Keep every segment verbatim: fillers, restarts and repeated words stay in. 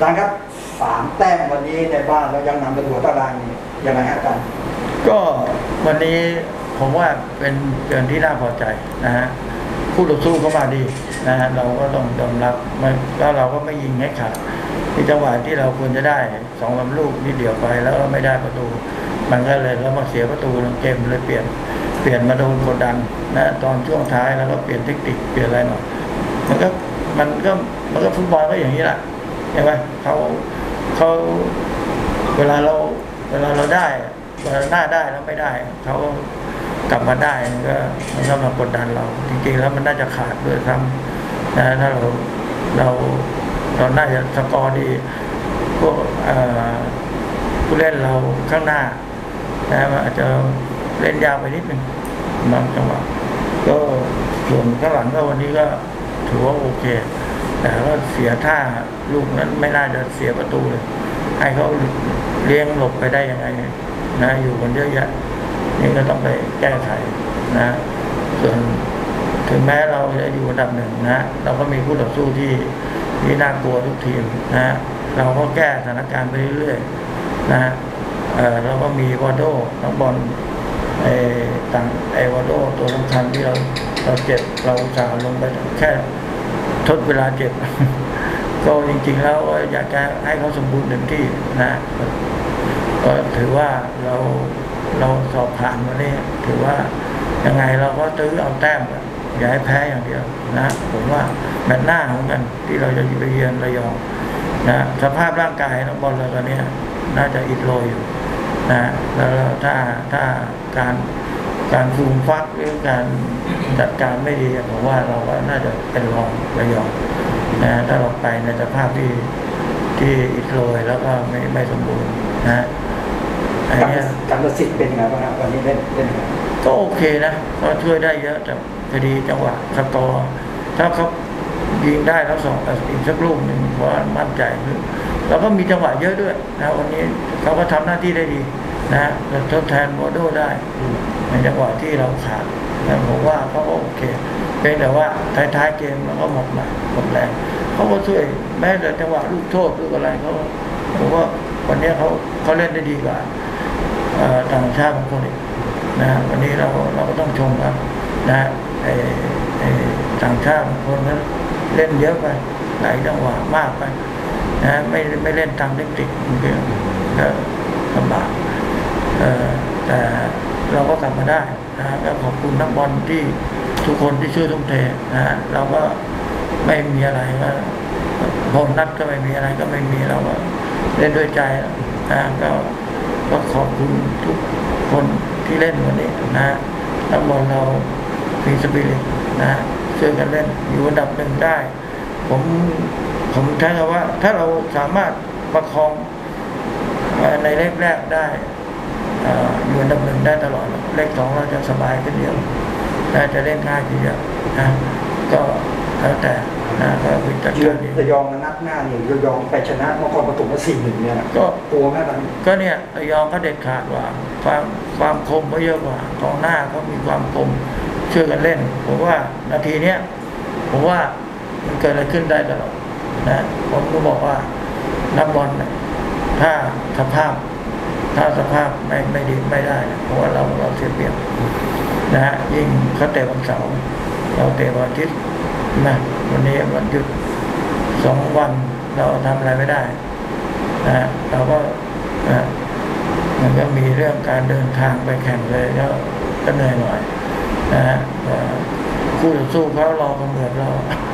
จารย์ครับสามแต้มวันนี้ในบ้านเรายังนำไปหัวตารางนี้ยังไงฮะอาจารย์ก็วันนี้ผมว่าเป็นเกินที่น่าพอใจนะฮะคู่ต่อสู้เข้ามาดีนะฮะเราก็ต้องยอมรับแล้วเราก็ไม่ยิงให้ขาดที่จังหวะที่เราควรจะได้สองลำลูกนิดเดียวไปแล้วก็ไม่ได้ประตูมันก็เลยแล้วมาเสียประตูเกมเลยเปลี่ยนเปลี่ยนมาโดนกดดันนะตอนช่วงท้ายแล้วก็เปลี่ยนเทคนิคเปลี่ยนอะไรหน่อยมันก็มันก็มันก็ฟุตบอลก็อย่างนี้แหละใช่ไหมเขาเขาเวลาเราเวลาเราได้เวลาหน้าได้แล้วไม่ได้เขากลับมาได้ก็มันก็มากดดันเราจริงๆแล้วมันน่าจะขาดด้วยซ้ำนะถ้าเราเราเราน่าจะสกอร์ดีพวกผู้เล่นเราข้างหน้านะอาจจะเล่นยาวไปนิดนึงบางจังหวะก็ส่วนข้างหลังก็วันนี้ก็ถือว่าโอเคแต่ก็เสียท่าลูกนั้นไม่น่าจะเสียประตูเลยให้เขาเลี้ยงหลบไปได้ยังไงนะอยู่คนเยอะแยะนี่ก็ต้องไปแก้ไขนะส่วนถึงแม้เราจะอยู่อันดับหนึ่งนะเราก็มีคู่ต่อสู้ที่ที่น่ากลัวทุกทีมนะเราก็แก้สถานการณ์ไปเรื่อยๆนะเออเราก็มีวอโดนักบอลไอ้ต่างไอ้วอโดตัวสำคัญที่เราเราเจ็บเราจ่าลงไปแค่ทดเวลาเจ็บก็จริงๆแล้วอยากจะให้เขาสมบูรณ์เต็มที่นะก็ถือว่าเราเราสอบผ่านมาเนี่ยถือว่ายังไงเราก็ตื้อเอาแต้มอย่าให้แพ้อย่างเดียวนะผมว่าแมตช์หน้าเหมือนกันที่เราจะไปเยือนระยองนะสภาพร่างกายนักบอลเราตอนนี้น่าจะอิดโรยอยู่นะแล้วถ้าถ้าการการฟูมฟักหรือการจัดการไม่ดีผมว่าเราก็น่าจะเป็นรองระยองนะถ้าเราไปในสภาพที่ที่อิดโรยแล้วก็ไม่ไม่สมบูรณ์นะการตัดสินเป็นยังไงบ้างครับวันนี้เล่นเล่นก็โอเคนะก็ช่วยได้เยอะแต่พอดีจังหวะสกอร์ถ้าเขายิงได้แล้วสองอีกสักลูกหนึ่งเพราะมั่นใจคือเราก็มีจังหวะเยอะด้วยนะวันนี้เขาก็ทำหน้าที่ได้ดีนะทดแทนโมโดได้ในจังหวะที่เราขาดแต่ผมว่าเขาก็โอเคเพียงแต่ว่าท้ายๆเกมเราก็หมดแรงหมดแรงเขาก็ช่วยแม้แต่จังหวะลูกโทษหรืออะไรเขาผมว่าวันนี้เขาเขาเล่นได้ดีกว่าต่างชาติบางคนอีกนะวันนี้เราเราก็ต้องชมครับนะไอ้ไอ้ต่างชาติบางคนนั้นเล่นเยอะไปหลายจังหวะมากไปนะไม่ไม่เล่นตามเทคนิคมันก็ลำบากแต่เราก็กลับมาได้นะก็ขอบคุณนักบอลที่ทุกคนที่ช่วยทุ่มเทนะเราก็ไม่มีอะไรก็พอนัดก็ไม่มีอะไรก็ไม่มีเราก็เล่นด้วยใจนะก็ก็ขอบคุณทุกคนที่เล่นวันนี้นะนักบอลเรามีสปิริตนะช่วยกันเล่นอยู่อันดับหนึ่งได้ผมผมใช้คำว่าถ้าเราสามารถประคองในเลขแรกได้อยู่อันดับหนึ่งได้ตลอดเลขสองเราจะสบายขึ้นเยอะน่าจะเล่นง่ายทีเดียวนะก็แล้วแต่นะก็วิจารณ์นี้ระยองนัดหน้าเนี่ยระยองไปชนะนครปฐมมาสี่หนึ่งเนี่ยก็กลัวไหมตอนนี้ก็เนี่ยระยองก็เด็ดขาดกว่าความความคมก็เยอะกว่ากองหน้าเขามีความคมช่วยกันเล่นผมว่านาทีเนี้ยผมว่ามันเกิดอะไรขึ้นได้ตลอดนะผมก็บอกว่านักบอลถ้าสภาพถ้าสภาพไม่ไม่ดีไม่ได้เพราะว่าเราเราเสียเปรียบนะฮะยิ่งเขาเตะวันเสาร์เราเตะวันอาทิตย์นะวันนี้วันหยุดสองวันเราทำอะไรไม่ได้นะเราก็นะมันก็มีเรื่องการเดินทางไปแข่งเลยก็ก็เหนื่อยหน่อยนะฮะคู่ต่อสู้เขารอกันเหมือนเรา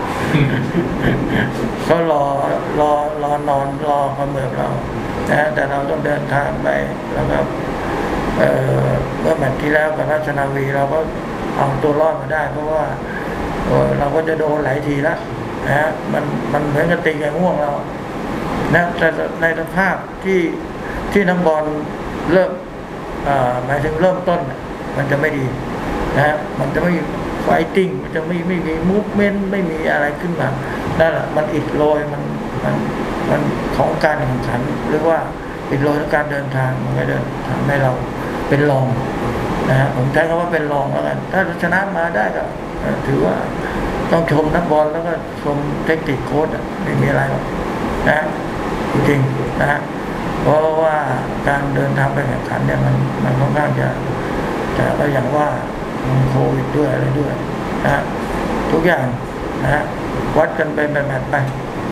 เขารอรอรอนอนรอกันเหมือนเรานะแต่เราต้องเดินทางไปแล้วก็เเมื่อแมตช์ที่แล้วกับราชนาวีเราก็เอาตัวรอดมาได้เพราะว่าเราก็จะโดนหลายทีแล้วนะมันมันเหมือนกับตีไก่ง่วงเรานะแต่ในสภาพที่ที่นักบอลเริ่มหมายถึงเริ่มต้นมันจะไม่ดีนะมันจะไม่ไฟติ้งมันจะไม่ไม่มีมูฟเมนต์ไม่มีอะไรขึ้นมานั่นแหละมันอิดโรยมันมันมันของการแข่งขันหรือว่าอิดโรยของการเดินทางมันก็เดินทำให้เราเป็นรองนะฮะผมใช้คำว่าเป็นรองแล้วกันถ้าชนะมาได้ก็ถือว่าต้องชมนักบอลแล้วก็ชมเทคนิคโค้ชไม่มีอะไรหรอกนะจริงๆนะฮะเพราะว่าการเดินทางไปแข่งขันเนี่ยมันมันค่อนข้างจะแต่ก็อย่างว่ามันโควิดด้วยอะไรด้วยนะฮะทุกอย่างนะฮะวัดกันไปแบบๆไป